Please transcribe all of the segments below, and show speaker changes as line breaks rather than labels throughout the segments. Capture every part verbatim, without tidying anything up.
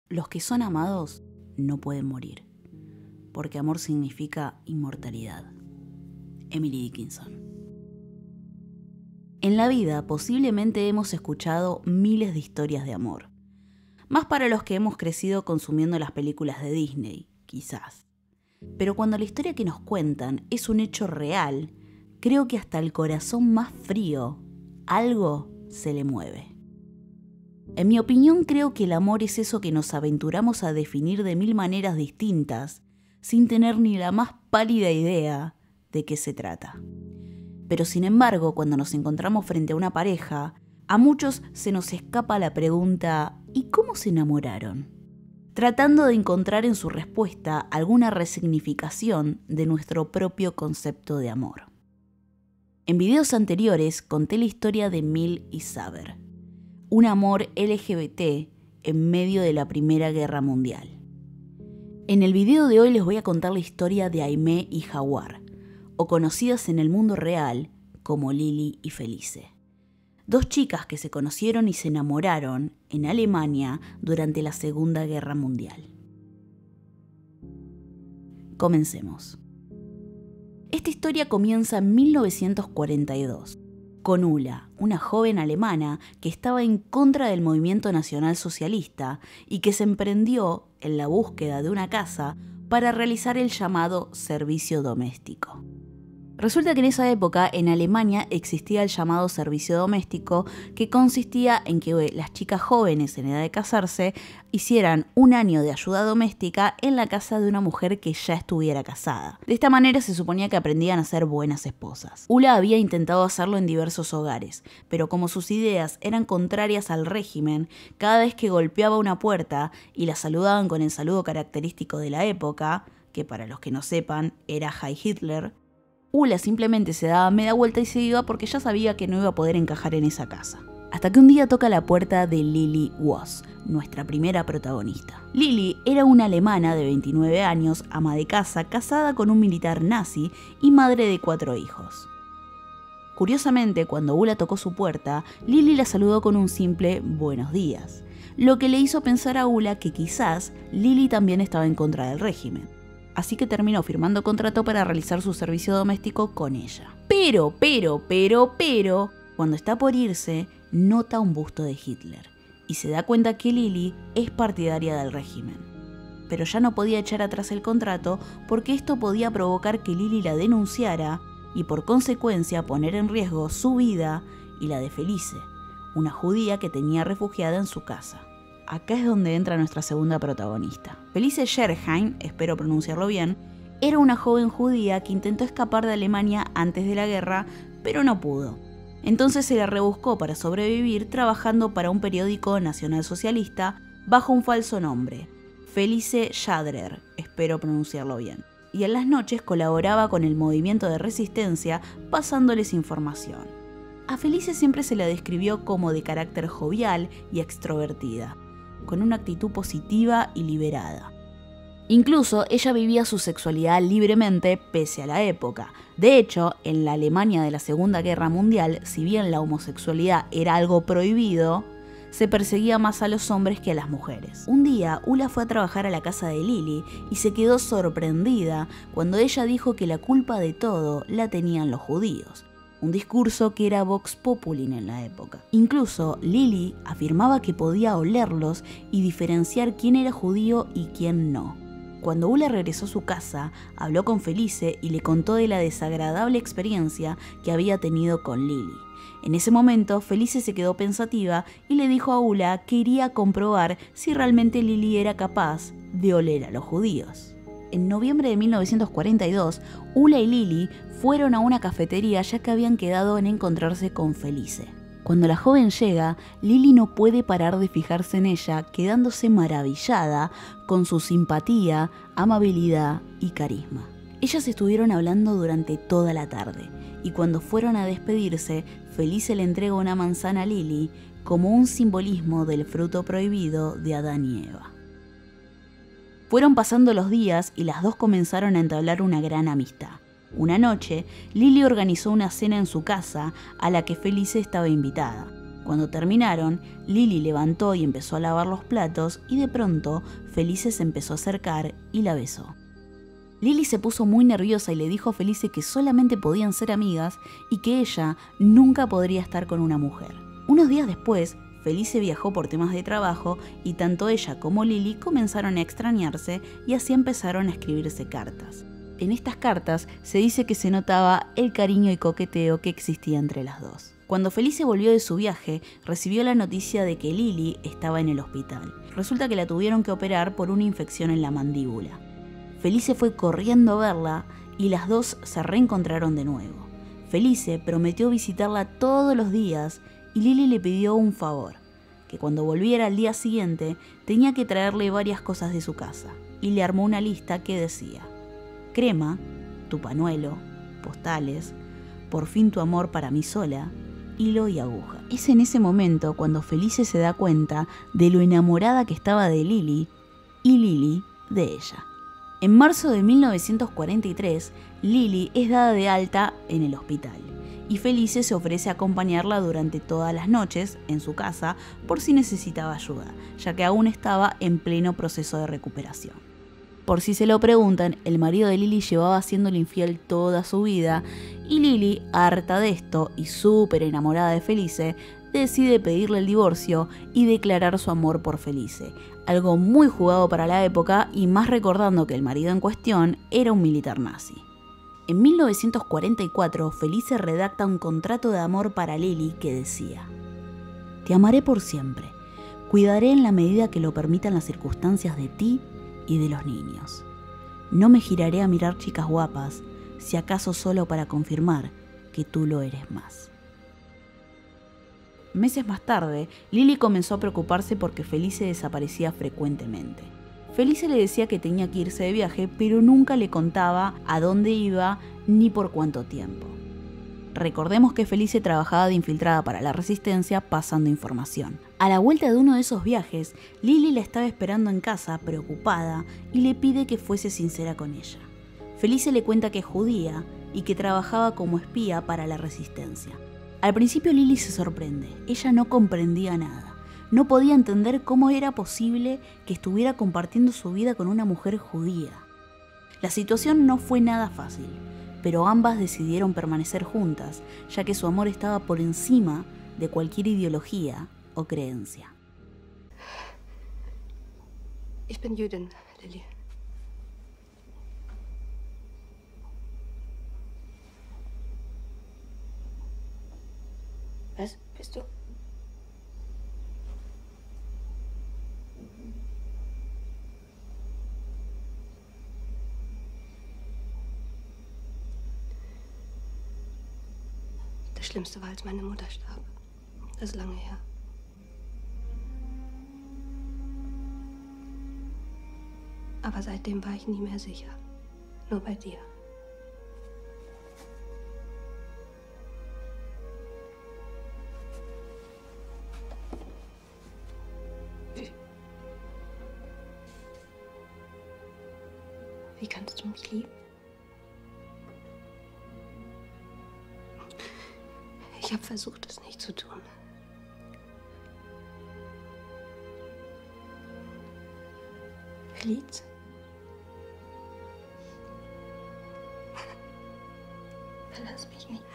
Los que son amados no pueden morir, porque amor significa inmortalidad. Emily Dickinson. En la vida posiblemente hemos escuchado miles de historias de amor, más para los que hemos crecido consumiendo las películas de Disney, quizás. Pero cuando la historia que nos cuentan es un hecho real, creo que hasta el corazón más frío, algo se le mueve. En mi opinión, creo que el amor es eso que nos aventuramos a definir de mil maneras distintas, sin tener ni la más pálida idea de qué se trata. Pero sin embargo, cuando nos encontramos frente a una pareja, a muchos se nos escapa la pregunta ¿y cómo se enamoraron? Tratando de encontrar en su respuesta alguna resignificación de nuestro propio concepto de amor. En videos anteriores conté la historia de Emil y Saber, un amor L G B T en medio de la Primera Guerra Mundial. En el video de hoy les voy a contar la historia de Aimee y Jaguar, o conocidas en el mundo real como Lily y Felice. Dos chicas que se conocieron y se enamoraron en Alemania durante la Segunda Guerra Mundial. Comencemos. Esta historia comienza en mil novecientos cuarenta y dos. Con Ulla, una joven alemana que estaba en contra del movimiento nacionalsocialista y que se emprendió en la búsqueda de una casa para realizar el llamado servicio doméstico. Resulta que en esa época en Alemania existía el llamado servicio doméstico, que consistía en que las chicas jóvenes en edad de casarse hicieran un año de ayuda doméstica en la casa de una mujer que ya estuviera casada. De esta manera se suponía que aprendían a ser buenas esposas. Ulla había intentado hacerlo en diversos hogares, pero como sus ideas eran contrarias al régimen, cada vez que golpeaba una puerta y la saludaban con el saludo característico de la época, que para los que no sepan era Heil Hitler, Ulla simplemente se daba media vuelta y se iba porque ya sabía que no iba a poder encajar en esa casa. Hasta que un día toca la puerta de Lily Voss, nuestra primera protagonista. Lily era una alemana de veintinueve años, ama de casa, casada con un militar nazi y madre de cuatro hijos. Curiosamente, cuando Ulla tocó su puerta, Lily la saludó con un simple buenos días, lo que le hizo pensar a Ulla que quizás Lily también estaba en contra del régimen. Así que terminó firmando contrato para realizar su servicio doméstico con ella. Pero, pero, pero, pero, cuando está por irse, nota un busto de Hitler y se da cuenta que Lily es partidaria del régimen. Pero ya no podía echar atrás el contrato porque esto podía provocar que Lily la denunciara y por consecuencia poner en riesgo su vida y la de Felice, una judía que tenía refugiada en su casa. Acá es donde entra nuestra segunda protagonista. Felice Scherheim, espero pronunciarlo bien, era una joven judía que intentó escapar de Alemania antes de la guerra, pero no pudo. Entonces se la rebuscó para sobrevivir trabajando para un periódico nacionalsocialista bajo un falso nombre, Felice Schadrer, espero pronunciarlo bien. Y en las noches colaboraba con el movimiento de resistencia pasándoles información. A Felice siempre se la describió como de carácter jovial y extrovertida, con una actitud positiva y liberada. Incluso ella vivía su sexualidad libremente pese a la época. De hecho, en la Alemania de la Segunda Guerra Mundial, si bien la homosexualidad era algo prohibido, se perseguía más a los hombres que a las mujeres. Un día, Ulla fue a trabajar a la casa de Lily y se quedó sorprendida cuando ella dijo que la culpa de todo la tenían los judíos. Un discurso que era vox populi en la época. Incluso Lily afirmaba que podía olerlos y diferenciar quién era judío y quién no. Cuando Ulla regresó a su casa, habló con Felice y le contó de la desagradable experiencia que había tenido con Lily. En ese momento, Felice se quedó pensativa y le dijo a Ulla que iría a comprobar si realmente Lily era capaz de oler a los judíos. En noviembre de mil novecientos cuarenta y dos, Ulla y Lily fueron a una cafetería ya que habían quedado en encontrarse con Felice. Cuando la joven llega, Lily no puede parar de fijarse en ella, quedándose maravillada con su simpatía, amabilidad y carisma. Ellas estuvieron hablando durante toda la tarde, y cuando fueron a despedirse, Felice le entrega una manzana a Lily como un simbolismo del fruto prohibido de Adán y Eva. Fueron pasando los días y las dos comenzaron a entablar una gran amistad. Una noche, Lily organizó una cena en su casa a la que Felice estaba invitada. Cuando terminaron, Lily levantó y empezó a lavar los platos y de pronto Felice se empezó a acercar y la besó. Lily se puso muy nerviosa y le dijo a Felice que solamente podían ser amigas y que ella nunca podría estar con una mujer. Unos días después, Felice viajó por temas de trabajo y tanto ella como Lily comenzaron a extrañarse y así empezaron a escribirse cartas. En estas cartas se dice que se notaba el cariño y coqueteo que existía entre las dos. Cuando Felice volvió de su viaje, recibió la noticia de que Lily estaba en el hospital. Resulta que la tuvieron que operar por una infección en la mandíbula. Felice fue corriendo a verla y las dos se reencontraron de nuevo. Felice prometió visitarla todos los días y Lily le pidió un favor, que cuando volviera al día siguiente tenía que traerle varias cosas de su casa, y le armó una lista que decía: crema, tu pañuelo, postales, por fin tu amor para mí sola, hilo y aguja. Es en ese momento cuando Felice se da cuenta de lo enamorada que estaba de Lily y Lily de ella. En marzo de mil novecientos cuarenta y tres, Lily es dada de alta en el hospital y Felice se ofrece a acompañarla durante todas las noches en su casa por si necesitaba ayuda, ya que aún estaba en pleno proceso de recuperación. Por si se lo preguntan, el marido de Lily llevaba siéndole infiel toda su vida y Lily, harta de esto y súper enamorada de Felice, decide pedirle el divorcio y declarar su amor por Felice, algo muy jugado para la época y más recordando que el marido en cuestión era un militar nazi. En mil novecientos cuarenta y cuatro, Felice redacta un contrato de amor para Lily que decía: te amaré por siempre, cuidaré en la medida que lo permitan las circunstancias de ti y de los niños. No me giraré a mirar chicas guapas, si acaso solo para confirmar que tú lo eres más. Meses más tarde, Lily comenzó a preocuparse porque Felice desaparecía frecuentemente. Felice le decía que tenía que irse de viaje, pero nunca le contaba a dónde iba ni por cuánto tiempo. Recordemos que Felice trabajaba de infiltrada para la Resistencia pasando información. A la vuelta de uno de esos viajes, Lily la estaba esperando en casa, preocupada, y le pide que fuese sincera con ella. Felice le cuenta que es judía y que trabajaba como espía para la Resistencia. Al principio Lily se sorprende, ella no comprendía nada. No podía entender cómo era posible que estuviera compartiendo su vida con una mujer judía. La situación no fue nada fácil, pero ambas decidieron permanecer juntas, ya que su amor estaba por encima de cualquier ideología o creencia.
Ich bin Jüdin, Lily. Was bist du? Das Schlimmste war, als meine Mutter starb. Das ist lange her. Aber seitdem war ich nie mehr sicher. Nur bei dir. Wie kannst du mich lieben? Ich habe versucht, es nicht zu tun. Feliz? Verlass mich nicht.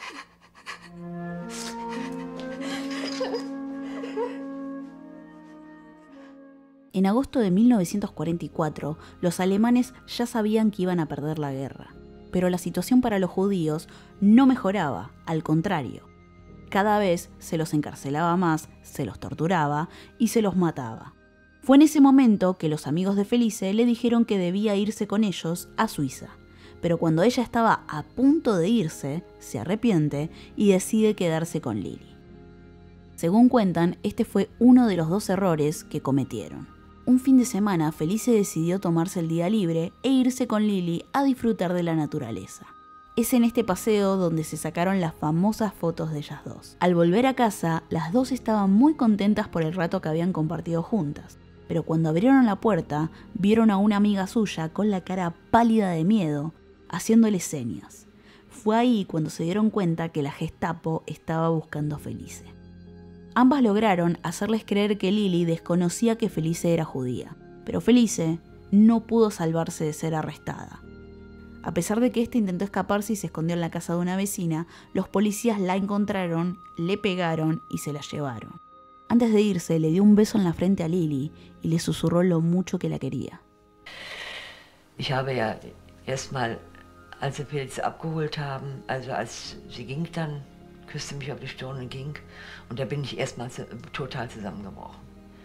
En agosto de mil novecientos cuarenta y cuatro, los alemanes ya sabían que iban a perder la guerra, pero la situación para los judíos no mejoraba, al contrario. Cada vez se los encarcelaba más, se los torturaba y se los mataba. Fue en ese momento que los amigos de Felice le dijeron que debía irse con ellos a Suiza, pero cuando ella estaba a punto de irse, se arrepiente y decide quedarse con Lily. Según cuentan, este fue uno de los dos errores que cometieron. Un fin de semana, Felice decidió tomarse el día libre e irse con Lily a disfrutar de la naturaleza. Es en este paseo donde se sacaron las famosas fotos de ellas dos. Al volver a casa, las dos estaban muy contentas por el rato que habían compartido juntas, pero cuando abrieron la puerta, vieron a una amiga suya con la cara pálida de miedo, haciéndole señas. Fue ahí cuando se dieron cuenta que la Gestapo estaba buscando a Felice. Ambas lograron hacerles creer que Lily desconocía que Felice era judía, pero Felice no pudo salvarse de ser arrestada. A pesar de que ésta intentó escaparse y se escondió en la casa de una vecina, los policías la encontraron, le pegaron y se la llevaron. Antes de irse, le dio un beso en la frente a Lily y le susurró lo mucho que la quería.
Ich habe ja erstmal, als sie Felice abgeholt haben, also als sie ging dann, küsste mich auf die Stirn und ging, und da bin ich erstmal total zusammengebrochen.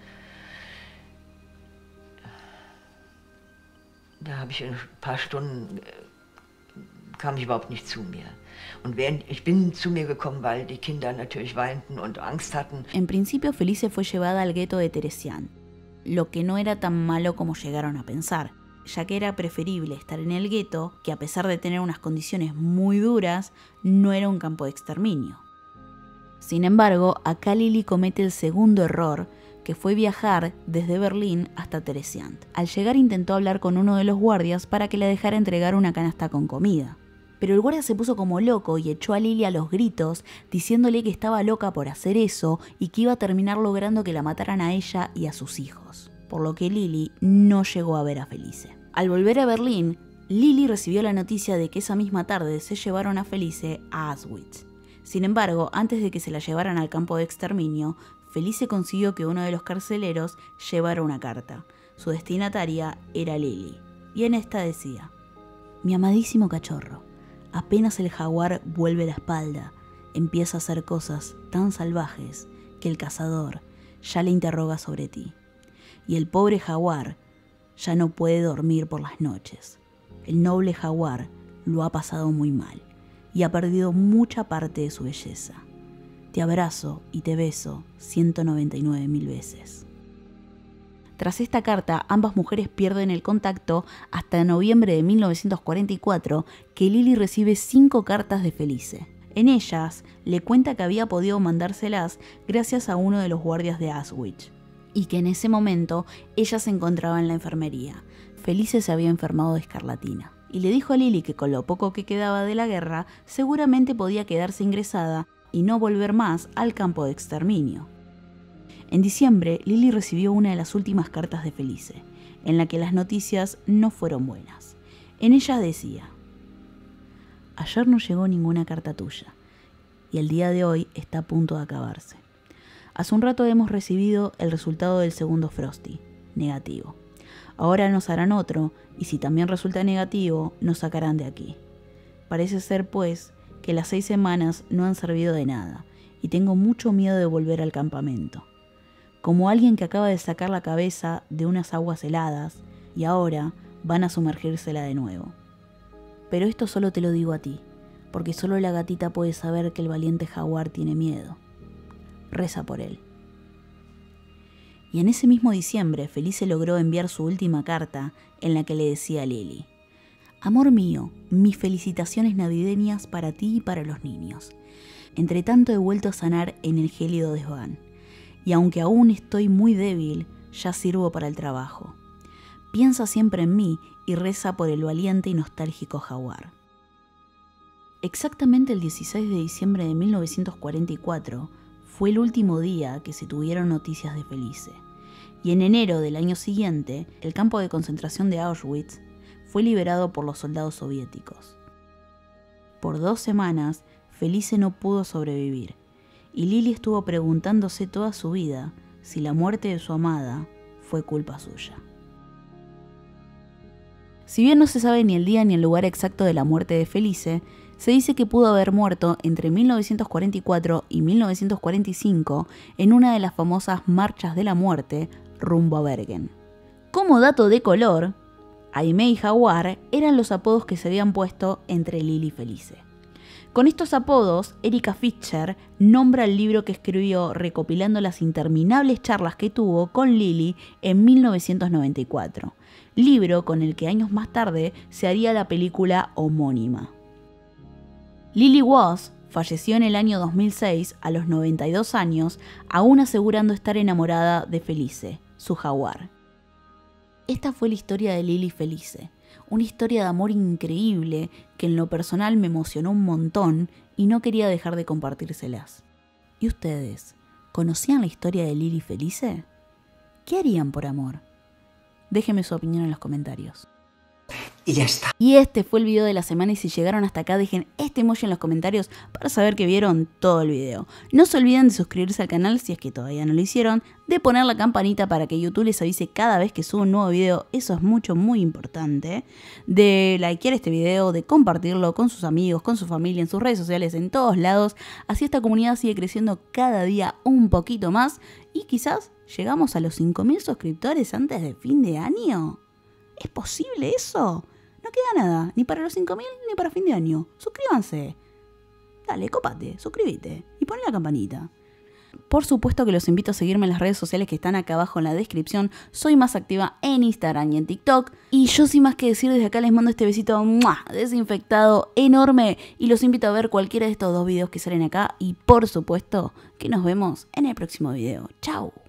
Da habe ich ein paar Stunden, kam ich überhaupt nicht zu mir. Und während, ich bin zu mir gekommen, weil die Kinder natürlich weinten und Angst hatten.
En principio, Felice fue llevada al gueto de Theresian, lo que no era tan malo como llegaron a pensar, ya que era preferible estar en el gueto, que a pesar de tener unas condiciones muy duras, no era un campo de exterminio. Sin embargo, acá Lily comete el segundo error, que fue viajar desde Berlín hasta Theresiant. Al llegar intentó hablar con uno de los guardias para que le dejara entregar una canasta con comida. Pero el guardia se puso como loco y echó a Lily a los gritos, diciéndole que estaba loca por hacer eso y que iba a terminar logrando que la mataran a ella y a sus hijos. Por lo que Lily no llegó a ver a Felice. Al volver a Berlín, Lily recibió la noticia de que esa misma tarde se llevaron a Felice a Auschwitz. Sin embargo, antes de que se la llevaran al campo de exterminio, Felice consiguió que uno de los carceleros llevara una carta. Su destinataria era Lily, y en esta decía: mi amadísimo cachorro, apenas el jaguar vuelve la espalda, empieza a hacer cosas tan salvajes que el cazador ya le interroga sobre ti. Y el pobre jaguar ya no puede dormir por las noches. El noble jaguar lo ha pasado muy mal y ha perdido mucha parte de su belleza. Te abrazo y te beso ciento noventa y nueve mil veces. Tras esta carta, ambas mujeres pierden el contacto hasta noviembre de mil novecientos cuarenta y cuatro, que Lily recibe cinco cartas de Felice. En ellas, le cuenta que había podido mandárselas gracias a uno de los guardias de Auschwitz, y que en ese momento ella se encontraba en la enfermería. Felice se había enfermado de escarlatina, y le dijo a Lily que con lo poco que quedaba de la guerra, seguramente podía quedarse ingresada y no volver más al campo de exterminio. En diciembre, Lily recibió una de las últimas cartas de Felice, en la que las noticias no fueron buenas. En ella decía: ayer no llegó ninguna carta tuya, y el día de hoy está a punto de acabarse. Hace un rato hemos recibido el resultado del segundo Frosty, negativo. Ahora nos harán otro, y si también resulta negativo, nos sacarán de aquí. Parece ser, pues, que las seis semanas no han servido de nada, y tengo mucho miedo de volver al campamento. Como alguien que acaba de sacar la cabeza de unas aguas heladas, y ahora van a sumergírsela de nuevo. Pero esto solo te lo digo a ti, porque solo la gatita puede saber que el valiente jaguar tiene miedo. Reza por él. Y en ese mismo diciembre, Felice logró enviar su última carta, en la que le decía a Lily: amor mío, mis felicitaciones navideñas para ti y para los niños. Entre tanto he vuelto a sanar en el gélido desván, y aunque aún estoy muy débil, ya sirvo para el trabajo. Piensa siempre en mí y reza por el valiente y nostálgico jaguar. Exactamente el dieciséis de diciembre de mil novecientos cuarenta y cuatro fue el último día que se tuvieron noticias de Felice, y en enero del año siguiente, el campo de concentración de Auschwitz fue liberado por los soldados soviéticos. Por dos semanas, Felice no pudo sobrevivir, y Lily estuvo preguntándose toda su vida si la muerte de su amada fue culpa suya. Si bien no se sabe ni el día ni el lugar exacto de la muerte de Felice, se dice que pudo haber muerto entre mil novecientos cuarenta y cuatro y mil novecientos cuarenta y cinco en una de las famosas marchas de la muerte rumbo a Bergen. Como dato de color, Aimee y Jaguar eran los apodos que se habían puesto entre Lily y Felice. Con estos apodos, Erika Fischer nombra el libro que escribió recopilando las interminables charlas que tuvo con Lily en mil novecientos noventa y cuatro, libro con el que años más tarde se haría la película homónima. Lily Wass falleció en el año dos mil seis a los noventa y dos años, aún asegurando estar enamorada de Felice, su jaguar. Esta fue la historia de Lily y Felice, una historia de amor increíble que en lo personal me emocionó un montón y no quería dejar de compartírselas. ¿Y ustedes? ¿Conocían la historia de Lili Felice? ¿Qué harían por amor? Déjenme su opinión en los comentarios.
Y ya está.
Y este fue el video de la semana y si llegaron hasta acá dejen este emoji en los comentarios para saber que vieron todo el video. No se olviden de suscribirse al canal si es que todavía no lo hicieron, de poner la campanita para que YouTube les avise cada vez que subo un nuevo video, eso es mucho muy importante, de likear este video, de compartirlo con sus amigos, con su familia, en sus redes sociales, en todos lados, así esta comunidad sigue creciendo cada día un poquito más y quizás llegamos a los cinco mil suscriptores antes de fin de año. ¿Es posible eso? No queda nada, ni para los cinco mil ni para fin de año. Suscríbanse. Dale, copate, suscríbete y pon la campanita. Por supuesto que los invito a seguirme en las redes sociales que están acá abajo en la descripción. Soy más activa en Instagram y en TikTok. Y yo sin más que decir desde acá les mando este besito ¡mua! Desinfectado enorme. Y los invito a ver cualquiera de estos dos videos que salen acá. Y por supuesto que nos vemos en el próximo video. ¡Chao!